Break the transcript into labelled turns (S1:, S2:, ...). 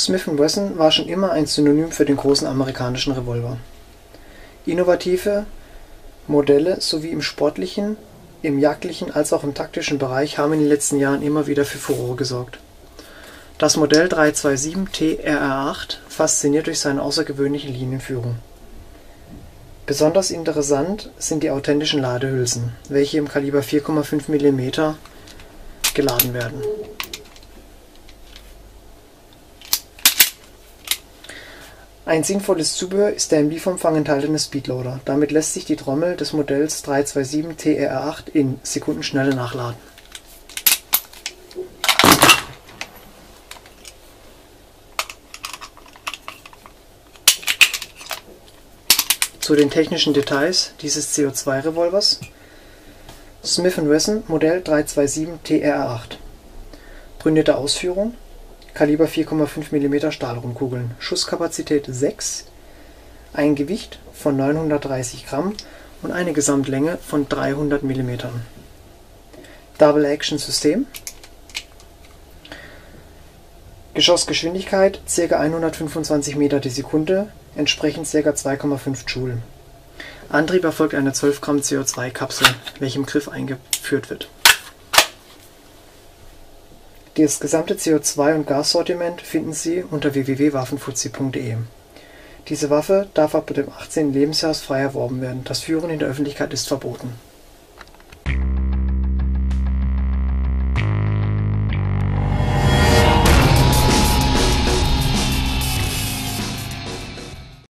S1: Smith & Wesson war schon immer ein Synonym für den großen amerikanischen Revolver. Innovative Modelle sowie im sportlichen, im jagdlichen als auch im taktischen Bereich haben in den letzten Jahren immer wieder für Furore gesorgt. Das Modell 327 TRR8 fasziniert durch seine außergewöhnliche Linienführung. Besonders interessant sind die authentischen Ladehülsen, welche im Kaliber 4,5 mm geladen werden. Ein sinnvolles Zubehör ist der im Lieferumfang enthaltene Speedloader. Damit lässt sich die Trommel des Modells 327 TRR8 in Sekundenschnelle nachladen. Zu den technischen Details dieses CO2-Revolvers: Smith & Wesson Modell 327 TRR8. Brünette Ausführung, Kaliber 4,5 mm Stahlrundkugeln, Schusskapazität 6, ein Gewicht von 930 Gramm und eine Gesamtlänge von 300 mm. Double-Action-System, Geschossgeschwindigkeit ca. 125 m die Sekunde, entsprechend ca. 2,5 Joule. Antrieb erfolgt eine 12 Gramm CO2-Kapsel, welche im Griff eingeführt wird. Das gesamte CO2- und Gassortiment finden Sie unter www.waffenfuzzi.de. Diese Waffe darf ab dem 18. Lebensjahr frei erworben werden. Das Führen in der Öffentlichkeit ist verboten.